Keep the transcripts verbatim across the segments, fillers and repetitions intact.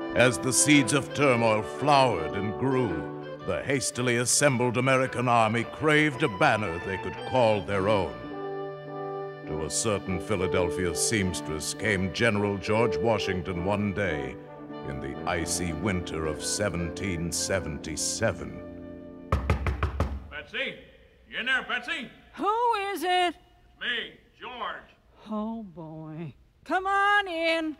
As the seeds of turmoil flowered and grew, the hastily assembled American army craved a banner they could call their own. To a certain Philadelphia seamstress came General George Washington one day in the icy winter of seventeen seventy-seven. Betsy? You in there, Betsy? Who is it? It's me, George. Oh, boy. Come on in.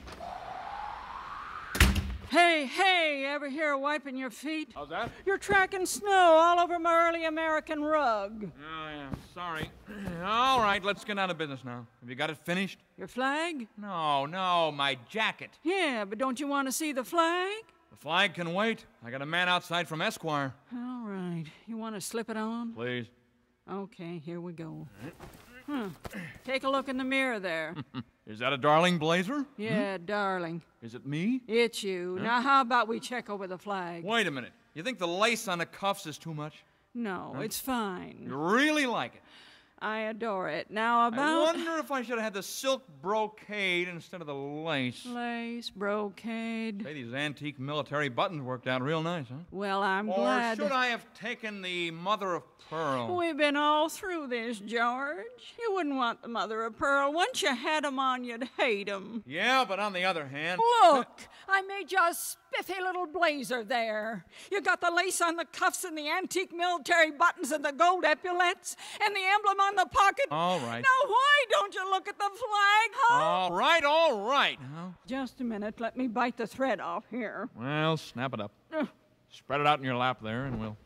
Hey, hey, ever hear of wiping your feet? How's that? You're tracking snow all over my early American rug. Oh, yeah, sorry. All right, let's get out of business now. Have you got it finished? Your flag? No, no, my jacket. Yeah, but don't you want to see the flag? The flag can wait. I got a man outside from Esquire. All right. You want to slip it on? Please. Okay, here we go. Huh. Take a look in the mirror there. Is that a darling blazer? Yeah, hmm? Darling. Is it me? It's you. Huh? Now, how about we check over the flag? Wait a minute. You think the lace on the cuffs is too much? No, huh? It's fine. You really like it? I adore it. Now about... I wonder if I should have had the silk brocade instead of the lace. Lace, brocade. Hey, these antique military buttons worked out real nice, huh? Well, I'm or glad... Or should I have taken the mother of pearl? We've been all through this, George. You wouldn't want the mother of pearl. Once you had 'em on, you'd hate 'em. Yeah, but on the other hand... Look! I made you a spiffy little blazer there. You got the lace on the cuffs and the antique military buttons and the gold epaulets and the emblem on the pocket. All right. Now, why don't you look at the flag, huh? All right, all right. Huh? Just a minute. Let me bite the thread off here. Well, snap it up. Uh. Spread it out in your lap there, and we'll...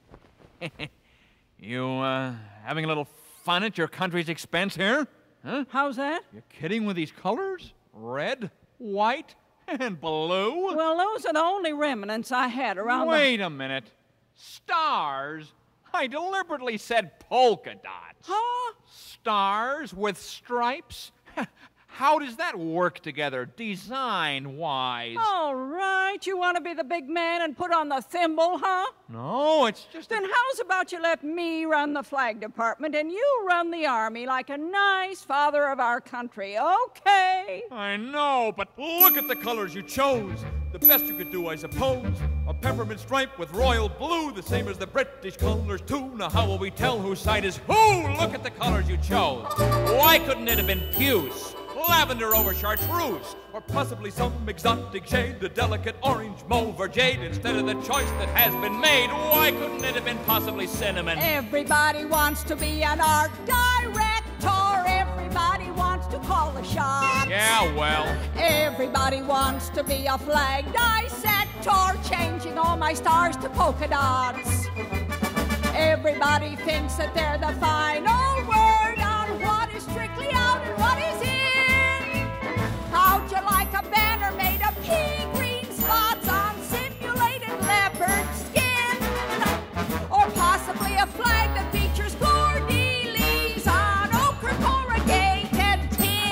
You, uh, having a little fun at your country's expense here? Huh? How's that? You kidding with these colors? Red, white, and blue? Well, those are the only remnants I had around Wait the... a minute. Stars? I deliberately said polka dots. Huh? Stars with stripes? How does that work together, design-wise? All right. You want to be the big man and put on the thimble, huh? No, it's just... Then how's about you let me run the flag department and you run the army like a nice father of our country, okay? I know, but look at the colors you chose. The best you could do, I suppose. A peppermint stripe with royal blue, the same as the British colors, too. Now how will we tell whose side is who? Look at the colors you chose. Why couldn't it have been puce? Lavender over chartreuse, or possibly some exotic shade, the delicate orange, mauve, or jade, instead of the choice that has been made. Why couldn't it have been possibly cinnamon? Everybody wants to be an art director. Everybody wants to call the shots. Yeah, well. Everybody wants to be a flag dissector, changing all my stars to polka dots. Everybody thinks that they're the final word on what is strictly out and what is in. How'd you like a banner made of pea green spots on simulated leopard skin? Or possibly a flag that features fleur-de-lis on ochre corrugated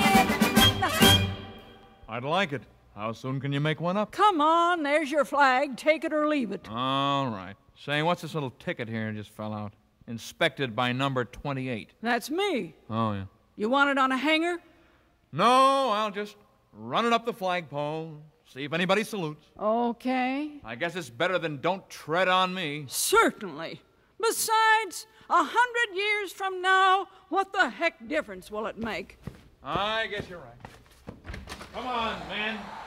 tin? I'd like it. How soon can you make one up? Come on, there's your flag. Take it or leave it. All right. Say, what's this little ticket here just fell out? Inspected by number twenty-eight. That's me. Oh, yeah. You want it on a hanger? No, I'll just run it up the flagpole, see if anybody salutes. Okay. I guess it's better than don't tread on me. Certainly. Besides, a hundred years from now, what the heck difference will it make? I guess you're right. Come on, man.